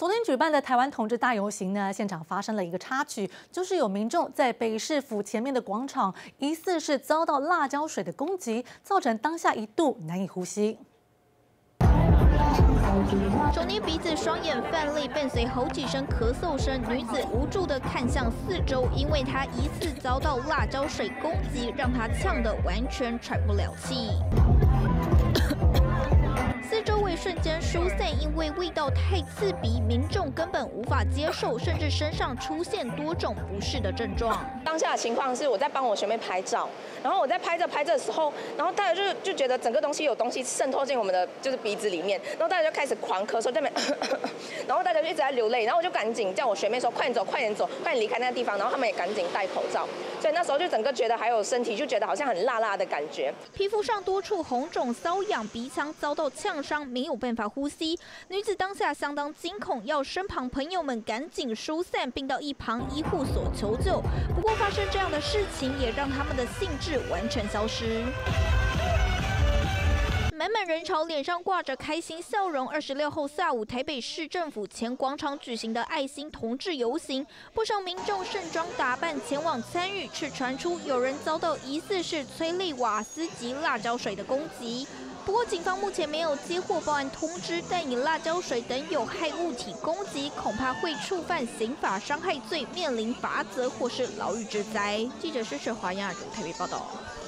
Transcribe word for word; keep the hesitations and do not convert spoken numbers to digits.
昨天举办的台湾同志大游行呢，现场发生了一个插曲，就是有民众在北市府前面的广场，疑似是遭到辣椒水的攻击，造成当下一度难以呼吸。 手捏鼻子，双眼泛泪，伴随好几声咳嗽声，女子无助地看向四周，因为她疑似遭到辣椒水攻击，让她呛得完全喘不了气。四周围瞬间疏散，因为味道太刺鼻，民众根本无法接受，甚至身上出现多种不适的症状。 当下的情况是我在帮我学妹拍照，然后我在拍着拍着的时候，然后大家就就觉得整个东西有东西渗透进我们的就是鼻子里面，然后大家就开始狂咳嗽，在那边，然后大家就一直在流泪，然后我就赶紧叫我学妹说快点走，快点走，快点离开那个地方，然后他们也赶紧戴口罩，所以那时候就整个觉得还有身体就觉得好像很辣辣的感觉， 皮肤上多处红肿瘙痒，鼻腔遭到呛伤，没有办法呼吸。女子当下相当惊恐，要身旁朋友们赶紧疏散，并到一旁医护所求救。不过发生这样的事情，也让他们的兴致完全消失。 满满人潮，脸上挂着开心笑容。二十六号下午，台北市政府前广场举行的爱心同志游行，不少民众盛装打扮前往参与，却传出有人遭到疑似是催泪瓦斯及辣椒水的攻击。不过，警方目前没有接获报案通知，但以辣椒水等有害物体攻击，恐怕会触犯刑法伤害罪，面临罚则或是牢狱之灾。记者施雪华亚洲台北报道。